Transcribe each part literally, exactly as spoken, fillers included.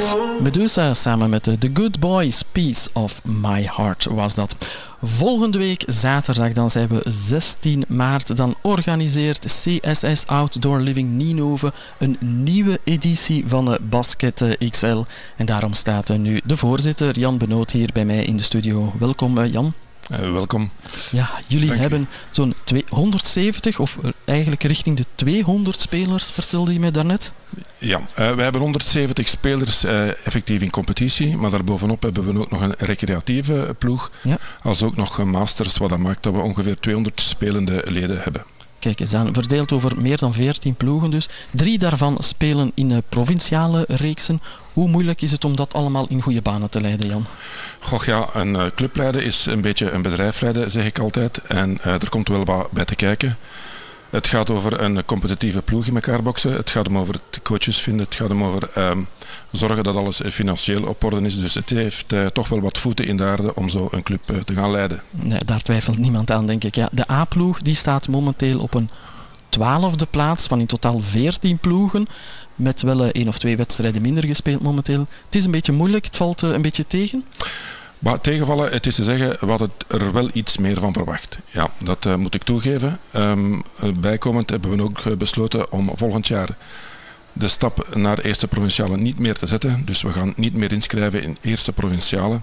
Medusa samen met de The Good Boys, Piece of My Heart was dat. Volgende week zaterdag, dan zijn we zestien maart, dan organiseert C S S Outdoor Living Ninove een nieuwe editie van Basket X L. En daarom staat nu de voorzitter Jan Benoot hier bij mij in de studio. Welkom Jan. Uh, welkom. Ja, jullie Dank hebben zo'n honderdzeventig of eigenlijk richting de tweehonderd spelers, vertelde je mij daarnet? Ja, uh, we hebben honderdzeventig spelers uh, effectief in competitie, maar daarbovenop hebben we ook nog een recreatieve ploeg, ja. Als ook nog een masters, wat dat maakt dat we ongeveer tweehonderd spelende leden hebben. Kijk eens aan, verdeeld over meer dan veertien ploegen dus. Drie daarvan spelen in uh, provinciale reeksen. Hoe moeilijk is het om dat allemaal in goede banen te leiden, Jan? Goh ja, een uh, club leiden is een beetje een bedrijf leiden, zeg ik altijd. En uh, er komt wel wat bij te kijken. Het gaat over een competitieve ploeg in elkaar boksen. Het gaat om over het coaches vinden. Het gaat om over um, zorgen dat alles financieel op orde is. Dus het heeft uh, toch wel wat voeten in de aarde om zo een club uh, te gaan leiden. Nee, daar twijfelt niemand aan, denk ik. Ja, de A-ploeg die staat momenteel op een twaalfde plaats van in totaal veertien ploegen. Met wel uh, één of twee wedstrijden minder gespeeld momenteel. Het is een beetje moeilijk, het valt uh, een beetje tegen. Maar tegenvallen, het is te zeggen, we hadden er wel iets meer van verwacht. Ja, dat uh, moet ik toegeven. Um, bijkomend hebben we ook besloten om volgend jaar de stap naar eerste provinciale niet meer te zetten. Dus we gaan niet meer inschrijven in eerste provinciale.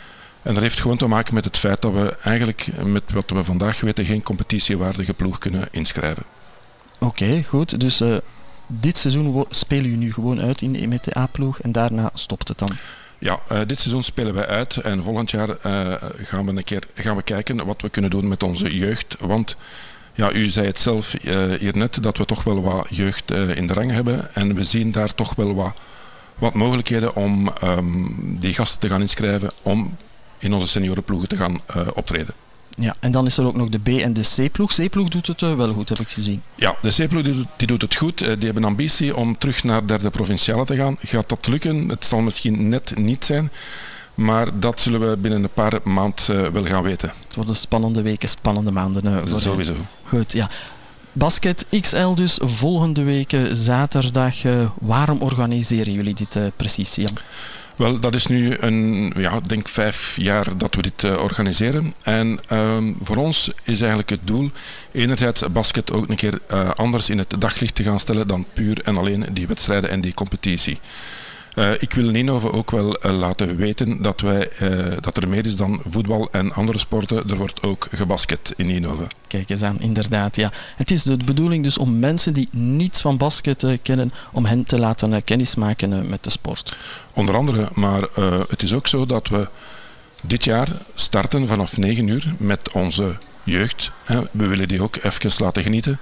En dat heeft gewoon te maken met het feit dat we eigenlijk met wat we vandaag weten geen competitiewaardige ploeg kunnen inschrijven. Oké, okay, goed. Dus uh, dit seizoen spelen jullie nu gewoon uit in, met de A-ploeg en daarna stopt het dan? Ja, uh, dit seizoen spelen wij uit en volgend jaar uh, gaan we een keer gaan we kijken wat we kunnen doen met onze jeugd. Want ja, u zei het zelf uh, hier net dat we toch wel wat jeugd uh, in de rang hebben en we zien daar toch wel wat, wat mogelijkheden om um, die gasten te gaan inschrijven om in onze seniorenploegen te gaan uh, optreden. Ja, en dan is er ook nog de B- en de C-ploeg. C-ploeg doet het uh, wel goed, heb ik gezien. Ja, de C-ploeg die, die doet het goed. Uh, die hebben ambitie om terug naar derde provinciale te gaan. Gaat dat lukken? Het zal misschien net niet zijn. Maar dat zullen we binnen een paar maanden uh, wel gaan weten. Het worden spannende weken, spannende maanden. Uh, voor Sowieso. Goed, ja. Basket X L dus volgende week uh, zaterdag. Uh, waarom organiseren jullie dit uh, precies, Jan? Wel, dat is nu een, ja, ik denk vijf jaar dat we dit uh, organiseren. En um, voor ons is eigenlijk het doel enerzijds basket ook een keer uh, anders in het daglicht te gaan stellen dan puur en alleen die wedstrijden en die competitie. Uh, ik wil Ninove ook wel uh, laten weten dat, wij, uh, dat er meer is dan voetbal en andere sporten. Er wordt ook gebasket in Ninove. Kijk eens aan, inderdaad. Ja. Het is de bedoeling dus om mensen die niets van basket uh, kennen, om hen te laten uh, kennismaken uh, met de sport. Onder andere, maar uh, het is ook zo dat we dit jaar starten vanaf negen uur met onze jeugd. Hè. We willen die ook even laten genieten.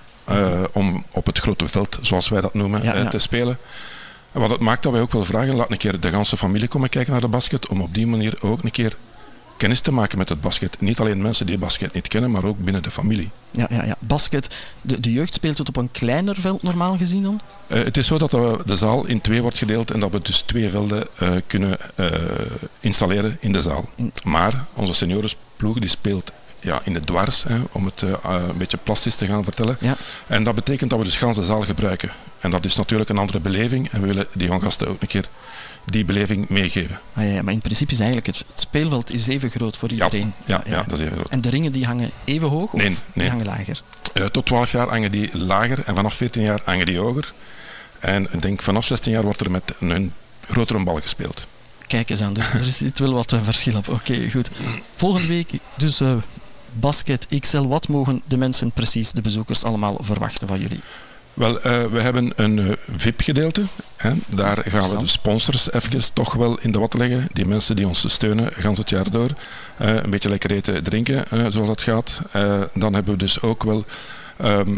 Uh, om op het grote veld, zoals wij dat noemen, ja, uh, ja. te spelen. En wat het maakt dat wij ook wel vragen, laat een keer de ganse familie komen kijken naar de basket, om op die manier ook een keer kennis te maken met het basket. Niet alleen mensen die basket niet kennen, maar ook binnen de familie. Ja, ja, ja. Basket, de, de jeugd speelt het op een kleiner veld normaal gezien dan? Uh, het is zo dat de, de zaal in twee wordt gedeeld en dat we dus twee velden uh, kunnen uh, installeren in de zaal. In... Maar onze seniorenploeg die speelt ja, in het dwars, hè, om het uh, een beetje plastisch te gaan vertellen. Ja. En dat betekent dat we dus gans de zaal gebruiken. En dat is natuurlijk een andere beleving en we willen die jonge gasten ook een keer die beleving meegeven. Ah, ja, ja, maar in principe is eigenlijk het, het speelveld is even groot voor iedereen. Ja, ja, ja, ja, dat is even groot. En de ringen die hangen even hoog of nee, nee. die hangen lager? Uh, tot twaalf jaar hangen die lager en vanaf veertien jaar hangen die hoger. En ik denk vanaf zestien jaar wordt er met een grotere bal gespeeld. Kijk eens aan, dus er zit wel wat verschil op. Oké, okay, goed. Volgende week dus uh, Basket X L. Wat mogen de mensen precies, de bezoekers, allemaal verwachten van jullie? Wel, uh, we hebben een uh, V I P-gedeelte. Hè. Daar gaan we de sponsors even toch wel in de wat leggen. Die mensen die ons steunen, gans het jaar door. Uh, een beetje lekker eten, drinken, uh, zoals dat gaat. Uh, dan hebben we dus ook wel... Um,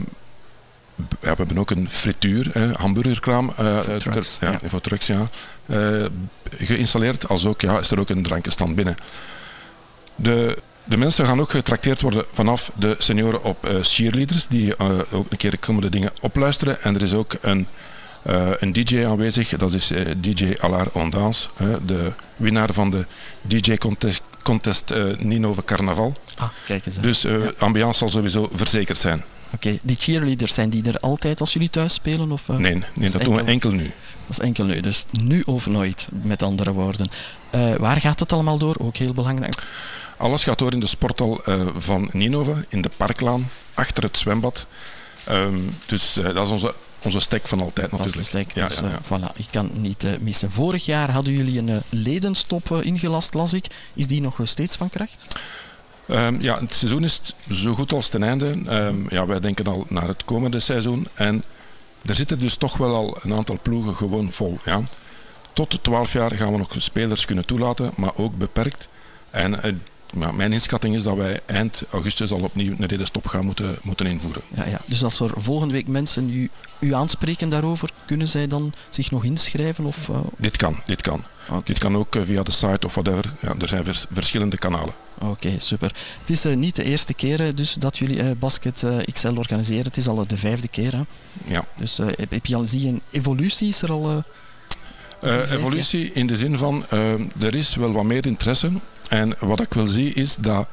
ja, we hebben ook een frituur, hè, hamburgerkraam. Uh, voor trucks, ja, ja. Voor trucks, ja. Uh, geïnstalleerd. Als ook, ja, is er ook een drankenstand binnen. De... De mensen gaan ook getrakteerd worden vanaf de senioren op uh, cheerleaders, die uh, ook een keer de komende dingen opluisteren. En er is ook een, uh, een D J aanwezig, dat is uh, D J Allard Ondans, uh, de winnaar van de D J-contest contest, uh, Ninove Carnaval. Ah, kijk eens. Dus uh, ja. ambiance zal sowieso verzekerd zijn. Oké, okay. Die cheerleaders, zijn die er altijd als jullie thuis spelen? Of, uh, nee, nee, dat, dat doen we enkel nu. Dat is enkel nu, dus nu of nooit, met andere woorden. Uh, waar gaat het allemaal door? Ook heel belangrijk. Alles gaat door in de sporthal uh, van Ninove, in de Parklaan, achter het zwembad. Um, dus uh, dat is onze, onze stek van altijd natuurlijk. Dat is de stek, ja, dus ja, ja. Uh, voilà, ik kan niet uh, missen. Vorig jaar hadden jullie een uh, ledenstop uh, ingelast, las ik. Is die nog uh, steeds van kracht? Um, ja, het seizoen is zo goed als ten einde. Um, ja, wij denken al naar het komende seizoen. En er zitten dus toch wel al een aantal ploegen gewoon vol. Ja. Tot twaalf jaar gaan we nog spelers kunnen toelaten, maar ook beperkt. En uh, ja, mijn inschatting is dat wij eind augustus al opnieuw een ledenstop gaan moeten, moeten invoeren. Ja, ja. Dus als er volgende week mensen u, u aanspreken daarover, kunnen zij dan zich nog inschrijven? Of, uh... Dit kan, dit kan. Okay. Dit kan ook uh, via de site of whatever. Ja, er zijn vers- verschillende kanalen. Oké, okay, super. Het is uh, niet de eerste keer uh, dus, dat jullie uh, Basket uh, X L organiseren. Het is al uh, de vijfde keer. Hè? Ja. Dus uh, heb je al zie je een evolutie? Is er al... Uh, uh, evolutie in de zin van, uh, er is wel wat meer interesse. En wat ik wil zien is dat,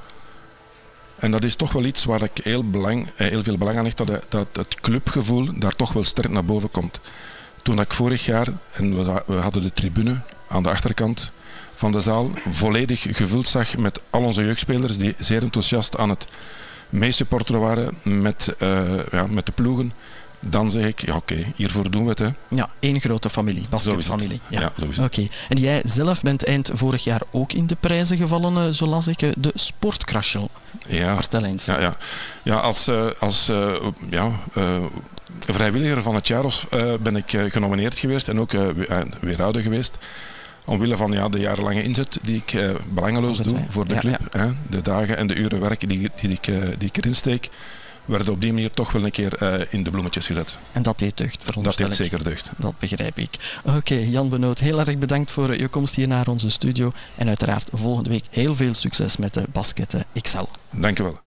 en dat is toch wel iets waar ik heel, belang, heel veel belang aan hecht, dat, dat het clubgevoel daar toch wel sterk naar boven komt. Toen ik vorig jaar, en we, we hadden de tribune aan de achterkant van de zaal, volledig gevuld zag met al onze jeugdspelers die zeer enthousiast aan het meesupporteren waren met, uh, ja, met de ploegen. Dan zeg ik, ja oké, okay, hiervoor doen we het. Hè. Ja, één grote familie, basketfamilie. Ja, ja zo is het. Oké. Okay. En jij zelf bent eind vorig jaar ook in de prijzen gevallen, zo las ik, de Sportkrasjel. Ja. Vertel eens. Ja, ja. ja als, uh, als uh, ja, uh, vrijwilliger van het jaar of, uh, ben ik uh, genomineerd geweest en ook uh, weerhouden geweest. Omwille van ja, de jarenlange inzet die ik uh, belangeloos doe voor de club. Ja, ja. Hè, de dagen en de uren werk die, die, ik, uh, die ik erin steek, werden op die manier toch wel een keer uh, in de bloemetjes gezet. En dat deed deugd, veronderstel ik. Dat deed zeker deugd. Dat begrijp ik. Oké, okay, Jan Benoot, heel erg bedankt voor je komst hier naar onze studio. En uiteraard volgende week heel veel succes met de Basket X L. Dank u wel.